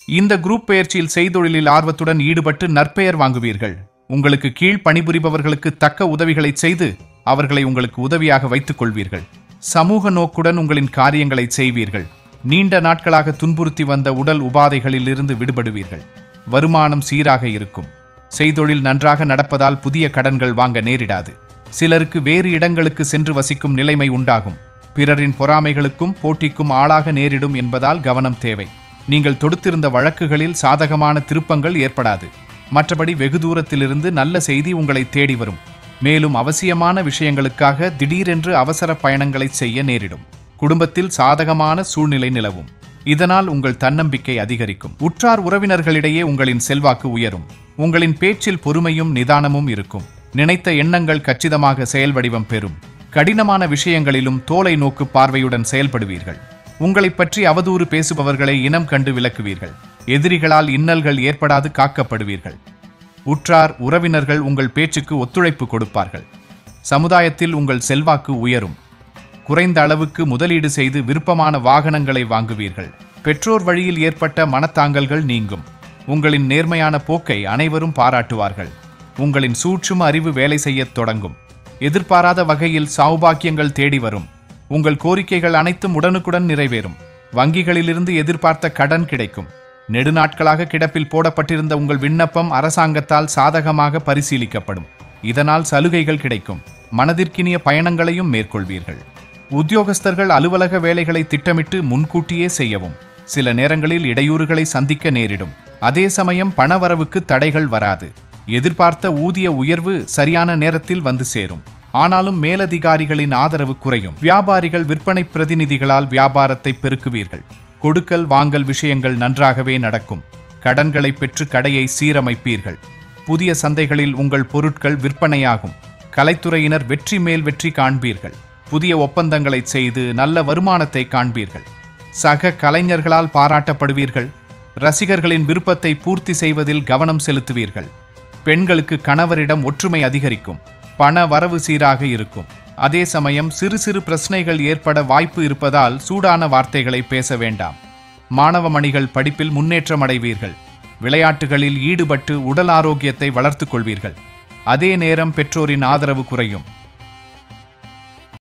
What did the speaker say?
இந்த குரூப் பயிற்சியில் செய்தொழிலில் ஆர்வத்துடன் ஈடுபட்டு நற்பெயர் வாங்குவீர்கள். உங்களுக்கு கீழ் பணிபுரிபவர்களுக்கு தக்க உதவிகளை செய்து அவர்களை உங்களுக்கு உதவியாக வைத்துக் கொள்வீர்கள். சமூக நோக்குடன் உங்களின் காரியங்களை செய்வீர்கள். நீண்ட நாட்களாக துன்புறுத்தி வந்த உடல் உபாதைகளில் இருந்து விடுபடுவீர்கள். வருமானம் சீராக இருக்கும். செய்தொழில் நன்றாக நடப்பதால் புதிய கடன்கள் வாங்க நேரிடாது. சிலருக்கு வேறு இடங்களுக்கு சென்று வசிக்கும் நிலைமை உண்டாகும். பிறரின் பொறாமைகளுக்கும் போட்டிக்கும் ஆளாக நேரிடும் என்பதால் கவனம் தேவை. நீங்கள் தொடுத்திருந்த வழக்குகளில் சாதகமான திருப்பங்கள் ஏற்படாது. மற்றபடி வெகு தூரத்திலிருந்து நல்ல செய்தி உங்களை தேடி வரும். மேலும் அவசியமான விஷயங்களுக்காக திடீரென்று அவசர பயணங்களை செய்ய நேரிடும். குடும்பத்தில் சாதகமான சூழ்நிலை நிலவும். இதனால் உங்கள் தன்னம்பிக்கை அதிகரிக்கும். உற்றார் உறவினர்களிடையே உங்களின் செல்வாக்கு உயரும். உங்களின் பேச்சில் பொறுமையும் நிதானமும் இருக்கும். நினைத்த எண்ணங்கள் கச்சிதமாக செயல் வடிவம் பெறும். கடினமான விஷயங்களிலும் தோலை நோக்கு பார்வையுடன் செயல்படுவீர்கள். உங்களை பற்றி அவதூறு பேசுபவர்களை இனம் கண்டு விலக்குவீர்கள். எதிரிகளால் இன்னல்கள் ஏற்படாது காக்கப்படுவீர்கள். உற்றார் உறவினர்கள் உங்கள் பேச்சுக்கு ஒத்துழைப்பு கொடுப்பார்கள். சமுதாயத்தில் உங்கள் செல்வாக்கு உயரும். குறைந்த அளவுக்கு முதலீடு செய்து விருப்பமான வாகனங்களை வாங்குவீர்கள். பெற்றோர் வழியில் ஏற்பட்ட மனத்தாங்கல்கள் நீங்கும். உங்களின் நேர்மையான போக்கை அனைவரும் பாராட்டுவார்கள். உங்களின் சூட்சும அறிவு வேலை செய்யத் தொடங்கும். எதிர்பாராத வகையில் சௌபாக்கியங்கள் தேடி வரும். உங்கள் கோரிக்கைகள் அனைத்தும் உடனுக்குடன் நிறைவேறும். வங்கிகளிலிருந்து எதிர்பார்த்த கடன் கிடைக்கும். நெடுநாட்களாக கிடப்பில் போடப்பட்டிருந்த உங்கள் விண்ணப்பம் அரசாங்கத்தால் சாதகமாக பரிசீலிக்கப்படும். இதனால் சலுகைகள் கிடைக்கும். மனதிற்கினிய பயணங்களையும் மேற்கொள்வீர்கள். உத்தியோகஸ்தர்கள் அலுவலக வேலைகளை திட்டமிட்டு முன்கூட்டியே செய்யவும். சில நேரங்களில் இடையூறுகளை சந்திக்க நேரிடும். அதே சமயம் பணவரவுக்கு தடைகள் வராது. எதிர்பார்த்த ஊதிய உயர்வு சரியான நேரத்தில் வந்து சேரும். ஆனாலும் மேலதிகாரிகளின் ஆதரவு குறையும். வியாபாரிகள் விற்பனை பிரதிநிதிகளால் வியாபாரத்தை பெருக்குவீர்கள். கொடுக்கல் வாங்கல் விஷயங்கள் நன்றாகவே நடக்கும். கடன்களை பெற்று கடையை சீரமைப்பீர்கள். புதிய சந்தைகளில் உங்கள் பொருட்கள் விற்பனையாகும். கலைத்துறையினர் வெற்றி மேல் வெற்றி காண்பீர்கள். புதிய ஒப்பந்தங்களை செய்து நல்ல வருமானத்தை காண்பீர்கள். சக கலைஞர்களால் பாராட்டப்படுவீர்கள். ரசிகர்களின் விருப்பத்தை பூர்த்தி செய்வதில் கவனம் செலுத்துவீர்கள். பெண்களுக்கு கணவரிடம் ஒற்றுமை அதிகரிக்கும். பண வரவு சீராக இருக்கும். அதே சமயம் சிறு சிறு பிரச்சனைகள் ஏற்பட வாய்ப்பு இருப்பதால் சூடான வார்த்தைகளை பேச வேண்டாம். மாணவ மணிகள் படிப்பில் முன்னேற்றம் அடைவீர்கள். விளையாட்டுகளில் ஈடுபட்டு உடல் ஆரோக்கியத்தை வளர்த்துக் கொள்வீர்கள். அதே நேரம் பெற்றோரின் ஆதரவு குறையும்.